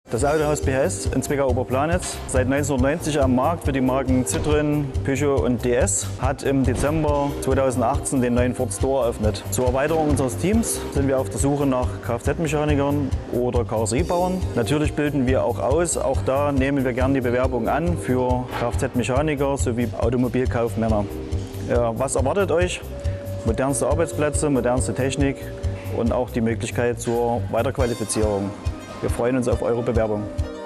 Das Autohaus BHS in Zwickau-Oberplanitz, seit 1990 am Markt für die Marken Citroën, Peugeot und DS, hat im Dezember 2018 den neuen Ford Store eröffnet. Zur Erweiterung unseres Teams sind wir auf der Suche nach Kfz-Mechanikern oder Karosseriebauern. Natürlich bilden wir auch aus, auch da nehmen wir gerne die Bewerbung an für Kfz-Mechaniker sowie Automobilkaufmänner. Ja, was erwartet euch? Modernste Arbeitsplätze, modernste Technik und auch die Möglichkeit zur Weiterqualifizierung. Wir freuen uns auf eure Bewerbung.